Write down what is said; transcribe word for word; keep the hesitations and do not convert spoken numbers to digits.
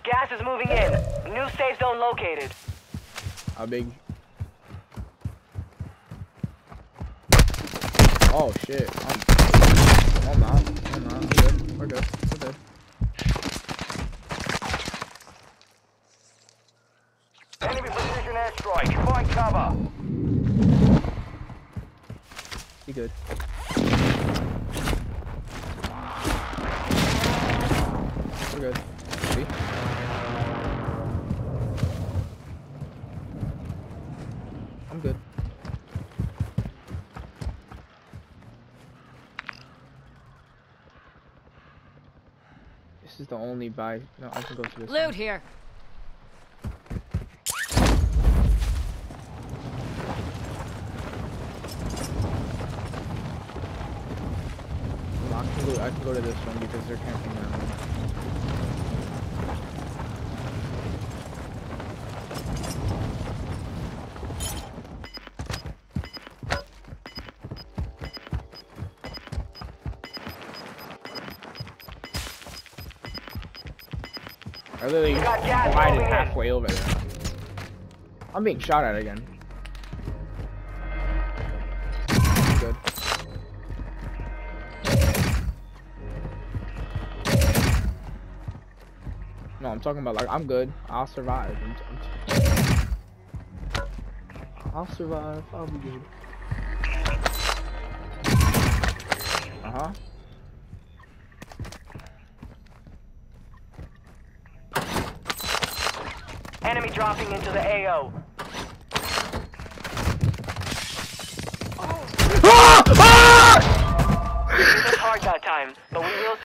Gas is moving in. New safe zone located. How big? Oh shit. I'm, I'm not. I'm not. We're good. We're good. We're good. Enemy precision airstrike. Find cover. Be good. We're good. See? I'm good. This is the only buy. No, I can go to this. Loot one. here. I can go. I can go to this one because they're camping that one. I literally glided halfway over there. I'm being shot at again. Good. No, I'm talking about like I'm good. I'll survive. I'm t I'm t I'll survive. I'll be good. Uh huh. Enemy dropping into the A O. Ah! Ah! You hit hard that time.